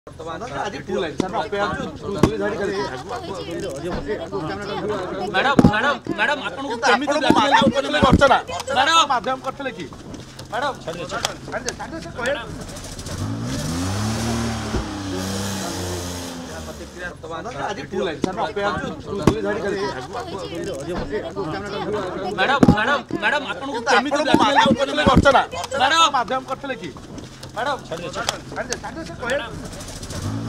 आज फुल है सर पे आज दुई धाडी करे मैडम मैडम मैडम आपन को केमिति माध्यम करले करछना मैडम माध्यम करथले की मैडम छाड़ दे से कहे आज फुल है सर पे आज दुई धाडी करे मैडम मैडम मैडम आपन को केमिति माध्यम करले करछना मैडम माध्यम करथले की मैडम छाड़ दे से कहे